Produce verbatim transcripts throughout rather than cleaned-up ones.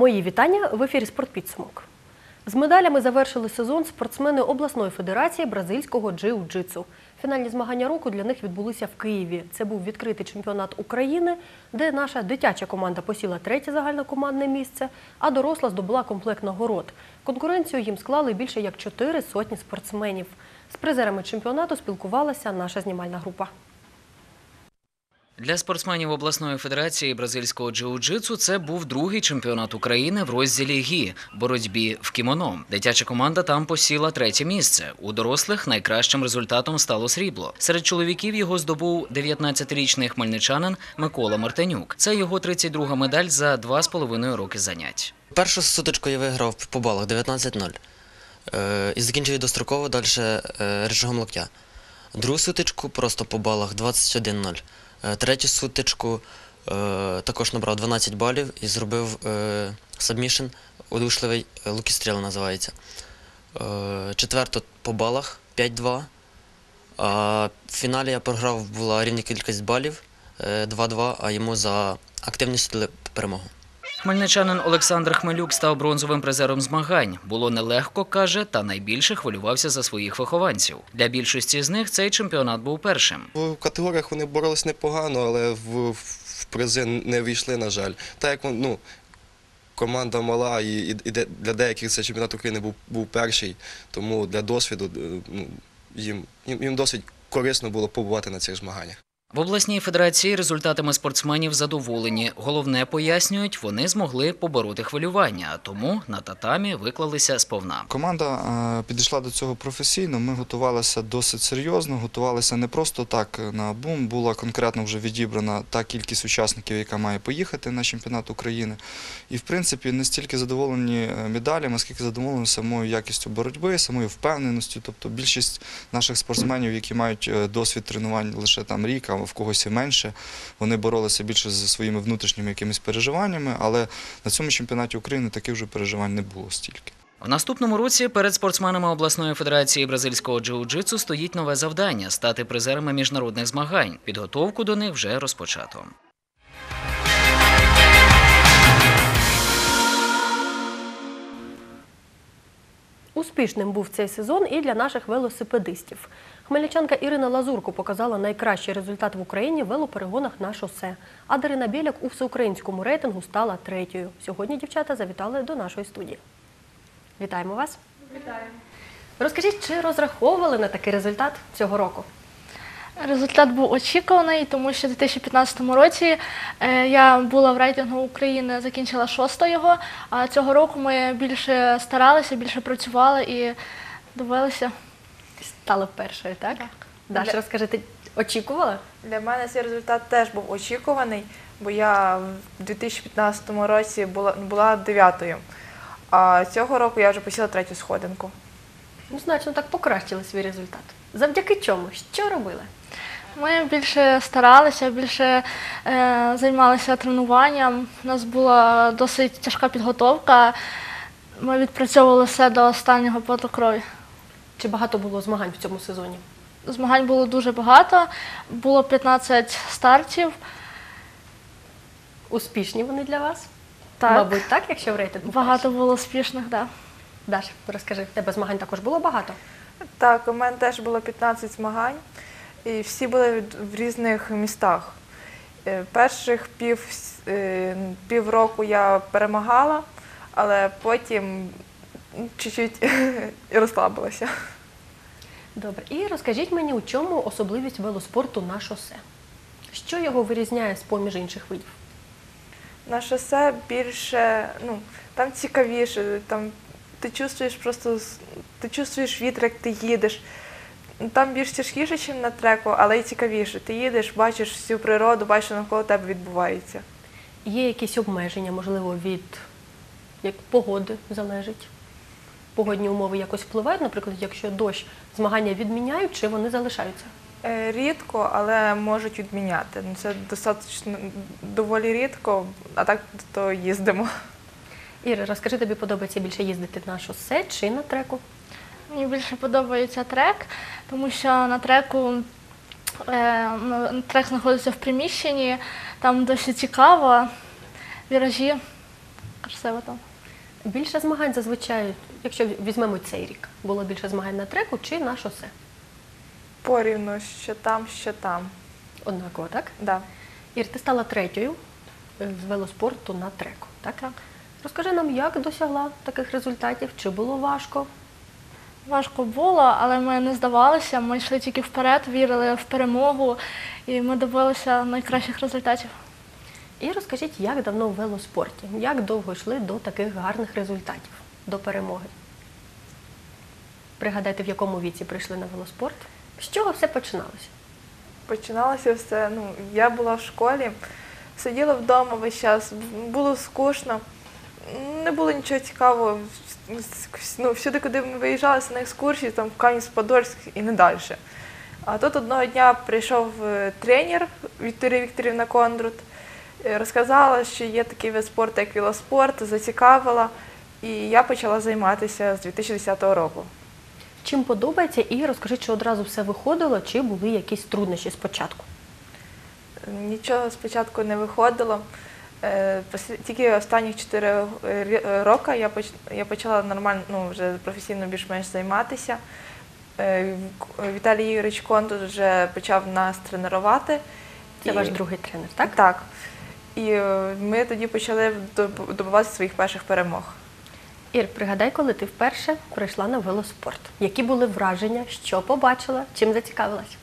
Мої вітання в ефірі «Спортпідсумок». З медалями завершили сезон спортсмени обласної федерації бразильського джиу-джитсу. Фінальні змагання року для них відбулися в Києві. Це був відкритий чемпіонат України, де наша дитяча команда посіла третє загальнокомандне місце, а доросла здобула комплект нагород. Конкуренцію їм склали більше як чотири сотні спортсменів. З призерами чемпіонату спілкувалася наша знімальна група. Для спортсменів обласної федерації бразильського джиу-джитсу це був другий чемпіонат України в розділі гі – боротьбі в кімоно. Дитяча команда там посіла третє місце. У дорослих найкращим результатом стало срібло. Серед чоловіків його здобув дев'ятнадцятирічний хмельничанин Микола Мартинюк. Це його тридцять друга медаль за два з половиною роки занять. Першу сутичку я виграв по балах дев'ятнадцять нуль і закінчив достроково далі рычагом локтя. Другу сутичку просто по балах двадцять один нуль. Третю сутичку е, також набрав дванадцять балів і зробив е, сабмішн, удушливий лукістріл називається. Е, четверту по балах п'ять два. А в фіналі я програв, була рівна кількість балів е, два два, а йому за активність дали перемогу. Хмельничанин Олександр Хмелюк став бронзовим призером змагань. Було нелегко, каже, та найбільше хвилювався за своїх вихованців. Для більшості з них цей чемпіонат був першим. В категоріях вони боролись непогано, але в, в призи не війшли, на жаль. Так як ну, команда мала і, і для деяких цей чемпіонат України був, був перший, тому для досвіду ну, їм, їм, їм досить корисно було побувати на цих змаганнях. В обласній федерації результатами спортсменів задоволені. Головне, пояснюють, вони змогли побороти хвилювання, а тому на татамі виклалися сповна. Команда підійшла до цього професійно, ми готувалися досить серйозно, готувалися не просто так на бум, була конкретно вже відібрана та кількість учасників, яка має поїхати на чемпіонат України. І в принципі не стільки задоволені медалями, скільки задоволені самою якістю боротьби, самою впевненістю. Тобто більшість наших спортсменів, які мають досвід тренувань лише там рік, а в когось і менше, вони боролися більше зі своїми внутрішніми якимись переживаннями, але на цьому чемпіонаті України таких вже переживань не було стільки. В наступному році перед спортсменами обласної федерації бразильського джиу-джитсу стоїть нове завдання – стати призерами міжнародних змагань. Підготовку до них вже розпочато. Успішним був цей сезон і для наших велосипедистів. Хмельничанка Ірина Лазурко показала найкращий результат в Україні в велоперегонах на шосе. А Дарина Біляк у всеукраїнському рейтингу стала третьою. Сьогодні дівчата завітали до нашої студії. Вітаємо вас. Вітаємо. Розкажіть, чи розраховували на такий результат цього року? Результат був очікуваний, тому що в дві тисячі п'ятнадцятому році я була в рейтингу України, закінчила шостою, а цього року ми більше старалися, більше працювали і добилися. Стали першою, так? Так. Даша, Для... розкажи, очікувала? Для мене цей результат теж був очікуваний, бо я в дві тисячі п'ятнадцятому році була, була дев'ятою, а цього року я вже посіла третю сходинку. Ну, значно так покращили свій результат. Завдяки чому? Що робили? Ми більше старалися, більше е, займалися тренуванням. У нас була досить тяжка підготовка. Ми відпрацьовували все до останнього поту крові. Чи багато було змагань в цьому сезоні? Змагань було дуже багато. Було п'ятнадцять стартів. Успішні вони для вас? Так. Мабуть, так, якщо в рейтингу? Багато було успішних, так. Да. Даш, розкажи, в тебе змагань також було багато? Так, у мене теж було п'ятнадцять змагань, і всі були в різних містах. Перших пів, півроку я перемагала, але потім чуть-чуть розслабилася. Добре. І розкажіть мені, у чому особливість велоспорту на шосе? Що його вирізняє з-поміж інших видів? На шосе більше, ну, там цікавіше, там ти чувствуєш просто, ти чувствуєш вітер, як ти їдеш. Там більш тяжкіше, ніж на треку, але й цікавіше. Ти їдеш, бачиш всю природу, бачиш, що навколо тебе відбувається. Є якісь обмеження, можливо, від як погоди залежить? Погодні умови якось впливають, наприклад, якщо дощ, змагання відміняють, чи вони залишаються? Рідко, але можуть відміняти. Це достатньо, доволі рідко, а так то їздимо. Іра, розкажи, тобі подобається більше їздити на шосе чи на треку? Мені більше подобається трек, тому що на треку е, трек знаходиться в приміщенні, там досить цікаво, віражі. красиво там. Більше змагань зазвичай, якщо візьмемо цей рік, було більше змагань на треку чи на шосе? Порівну, що там, що там. Однаково, так? Да. Ір, ти стала третьою е, з велоспорту на треку, так? Так. Розкажи нам, як досягла таких результатів, чи було важко? Важко було, але ми не здавалися, ми йшли тільки вперед, вірили в перемогу і ми добилися найкращих результатів. І розкажіть, як давно в велоспорті, як довго йшли до таких гарних результатів, до перемоги? Пригадайте, в якому віці прийшли на велоспорт? З чого все починалося? Починалося все, ну, я була в школі, сиділа вдома весь час, було скучно, не було нічого цікавого. Ну, всюди, куди ми виїжджали на екскурсії, там в Кам'янець-Подольськ і не далі. А тут одного дня прийшов е, тренер Вікторія Вікторівна Кондрут, е, розказала, що є такий вид спорту, як велоспорт, зацікавила, і я почала займатися з дві тисячі десятого року. Чим подобається, і розкажіть, чи одразу все виходило, чи були якісь труднощі спочатку? Нічого спочатку не виходило. Е, пос- Тільки останні чотири роки я поч- я почала нормально, ну, вже професійно більш-менш займатися. Е, К- Віталій Ігорович Контур вже почав нас тренувати. Це І- ваш другий тренер, так? Так. І е, ми тоді почали доб- добиватися своїх перших перемог. Ір, пригадай, коли ти вперше прийшла на велоспорт. Які були враження, що побачила, чим зацікавилась?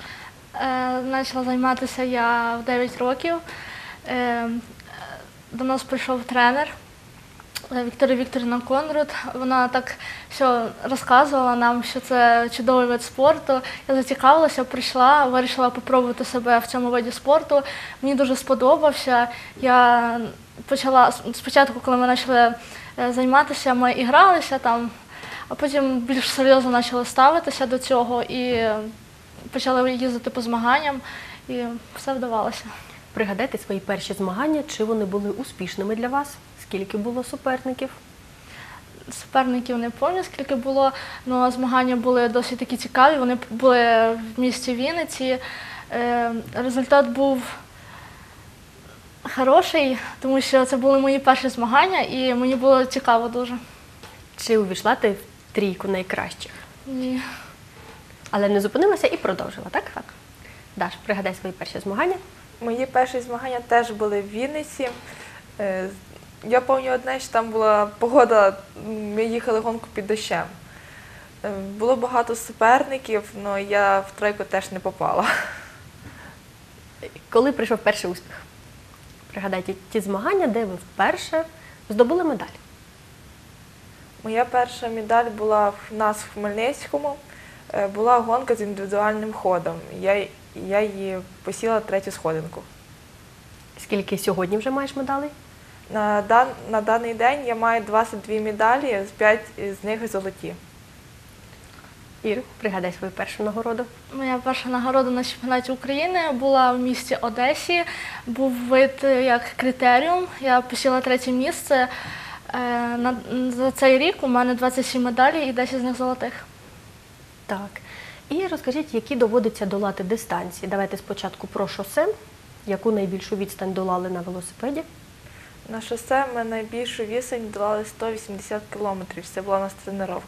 Е, Почала займатися я в дев'ять років. Е, До нас прийшов тренер е, Вікторія Вікторівна Конрад. Вона так все розказувала нам, що це чудовий вид спорту. Я зацікавилася, прийшла, вирішила спробувати себе в цьому виді спорту. Мені дуже сподобався. Я почала спочатку, коли ми почали е, займатися, ми і гралися там, а потім більш серйозно почали ставитися до цього і почали їздити по змаганням, і все вдавалося. Пригадайте свої перші змагання, чи вони були успішними для вас? Скільки було суперників? Суперників не пам'ятаю, скільки було, але змагання були досить такі цікаві. Вони були в місті Вінниці. Е, Результат був хороший, тому що це були мої перші змагання, і мені було цікаво дуже. Чи увійшла ти в трійку найкращих? Ні. Але не зупинилася і продовжила, так? Так. Даш, пригадай свої перші змагання. Мої перші змагання теж були в Вінниці. Е, Я пам'ятаю одне, що там була погода, ми їхали гонку під дощем. Е, Було багато суперників, але я в тройку теж не попала. Коли прийшов перший успіх? Пригадайте ті змагання, де ви вперше здобули медаль. Моя перша медаль була в нас в Хмельницькому. Е, Була гонка з індивідуальним ходом. Я, я її посіла третю сходинку. Скільки сьогодні вже маєш медалей? На, дан, на даний день я маю двадцять дві медалі, з п'ять з них золоті. Ір, пригадай свою першу нагороду. Моя перша нагорода на чемпіонаті України була в місті Одесі. Був вид е, як критеріум. Я посіла третє місце. Е, на- За цей рік у мене двадцять сім медалей і десять з них золотих. Так. І розкажіть, які доводиться долати дистанції. Давайте спочатку про шосе. Яку найбільшу відстань долали на велосипеді? На шосе ми найбільшу відстань долали сто вісімдесят кілометрів. Це була у нас тренування.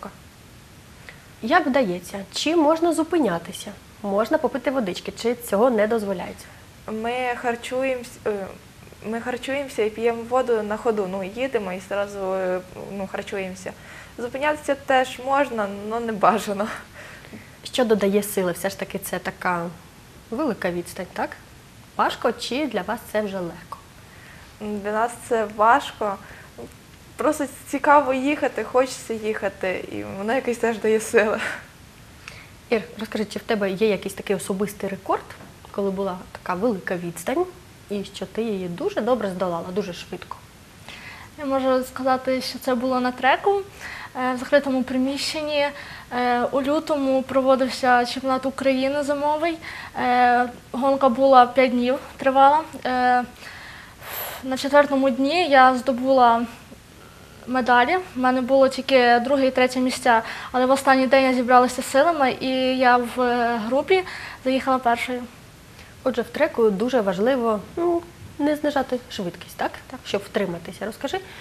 Як вдається? Чи можна зупинятися? Можна попити водички, чи цього не дозволяється? Ми харчуємося, ми харчуємося і п'ємо воду на ходу. Ну, їдемо і одразу ну, харчуємося. Зупинятися теж можна, але не бажано. Що додає сили? Все ж таки це така велика відстань, так? Важко чи для вас це вже легко? Для нас це важко. Просто цікаво їхати, хочеться їхати, і воно якось теж дає сили. Ір, розкажи, чи в тебе є якийсь такий особистий рекорд, коли була така велика відстань, і що ти її дуже добре здолала, дуже швидко? Я можу сказати, що це було на треку е, в закритому приміщенні. Е, У лютому проводився чемпіонат України зимовий. Е, Гонка була п'ять днів, тривала. Е, На четвертому дні я здобула медалі. У мене було тільки друге і третє місця, але в останній день я зібралася силами і я в е, групі заїхала першою. Отже, в треку дуже важливо ну, не знижати швидкість, так? так? Щоб втриматися. Розкажи,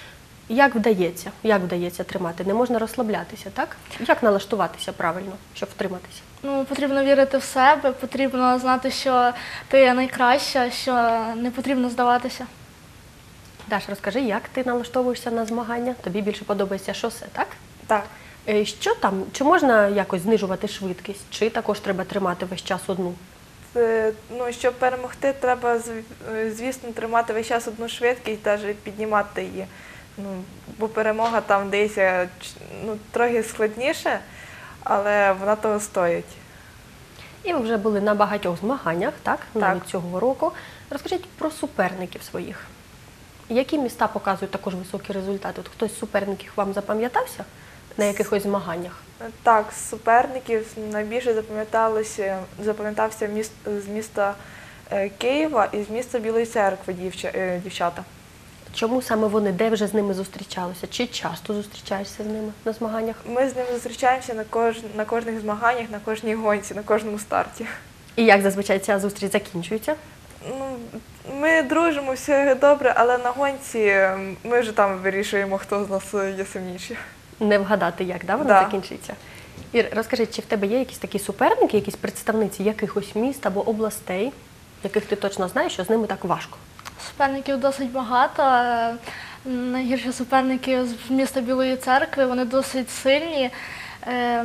Як вдається? Як вдається тримати? Не можна розслаблятися, так? Як налаштуватися правильно, щоб втриматися? Ну, потрібно вірити в себе, потрібно знати, що ти найкраща, що не потрібно здаватися. Даш, розкажи, як ти налаштовуєшся на змагання? Тобі більше подобається шосе, так? Так. Е, Що там? Чи можна якось знижувати швидкість? Чи також треба тримати весь час одну? Це, ну, щоб перемогти, треба, зв- е, звісно, тримати весь час одну швидкість, навіть піднімати її. Ну, бо перемога там здається ч- ну, трохи складніше, але вона того стоїть. І ви вже були на багатьох змаганнях, так? Навіть Так. цього року. Розкажіть про суперників своїх. Які міста показують також високі результати? От хтось з суперників вам запам'ятався на якихось змаганнях? Так, з суперників найбільше запам'яталося, запам'ятався міст, з міста е, Києва і з міста Білої Церкви дівча, е, дівчата. Чому саме вони? Де вже з ними зустрічалися? Чи часто зустрічаєшся з ними на змаганнях? Ми з ними зустрічаємося на, кож, на кожних змаганнях, на кожній гонці, на кожному старті. І як зазвичай ця зустріч закінчується? Ну, ми дружимо, все добре, але на гонці ем, ми вже там вирішуємо, хто з нас є сильніший. Не вгадати, як да, вона Да. закінчиться. Ір, розкажи, чи в тебе є якісь такі суперники, якісь представниці якихось міст або областей, яких ти точно знаєш, що з ними так важко? Суперників досить багато. Е, Найгірші суперники з міста Білої Церкви, вони досить сильні. Е,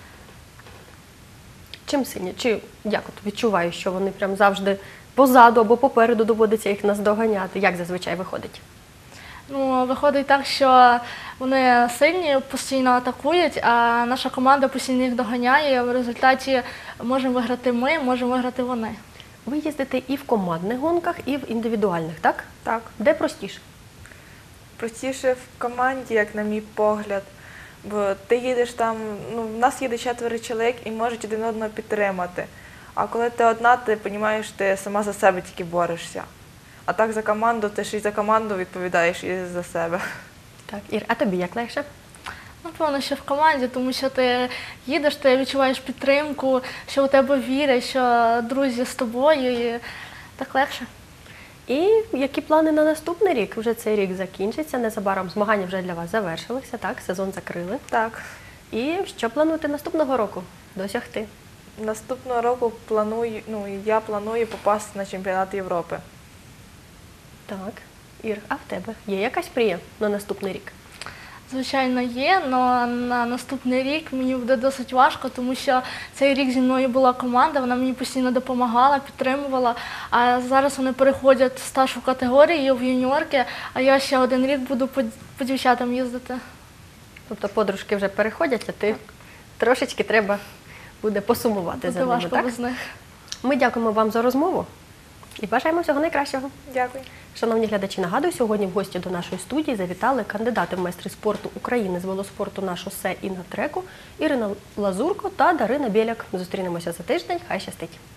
Чим сильні? Чи як от відчуваєш, що вони прям завжди позаду або попереду доводиться їх наздоганяти? Як зазвичай виходить? Ну, виходить так, що вони сильні, постійно атакують, а наша команда постійно їх доганяє. В результаті можемо виграти ми, можемо виграти вони. Ви їздите і в командних гонках, і в індивідуальних, так? Так. Де простіше? Простіше в команді, як на мій погляд. Бо ти їдеш там, ну, в нас їде четверо чоловік і можуть один одного підтримати. А коли ти одна, ти розумієш, ти сама за себе тільки борешся. А так за команду, ти ж і за команду відповідаєш, і за себе. Так, Ір, а тобі як легше? Напевно, що в команді, тому що ти їдеш, ти відчуваєш підтримку, що у тебе вірять, що друзі з тобою, і так легше. І які плани на наступний рік? Вже цей рік закінчиться, незабаром змагання вже для вас завершилися, так, сезон закрили. Так. І що плануєте наступного року досягти? Наступного року планую, ну, я планую попасти на чемпіонат Європи. Так, Ір, а в тебе є якась мрія на наступний рік? Звичайно, є, але на наступний рік мені буде досить важко, тому що цей рік зі мною була команда, вона мені постійно допомагала, підтримувала. А зараз вони переходять в старшу категорію, в юніорки, а я ще один рік буду по, по дівчатам їздити. Тобто подружки вже переходять, а ти трошечки треба буде посумувати Буде за ними, важко так? без них. Ми дякуємо вам за розмову і бажаємо всього найкращого. Дякую. Шановні глядачі, нагадую, сьогодні в гості до нашої студії завітали кандидати в майстри спорту України з велоспорту на шосе і на треку Ірина Лазурко та Дарина Біляк. Зустрінемося за тиждень. Хай щастить!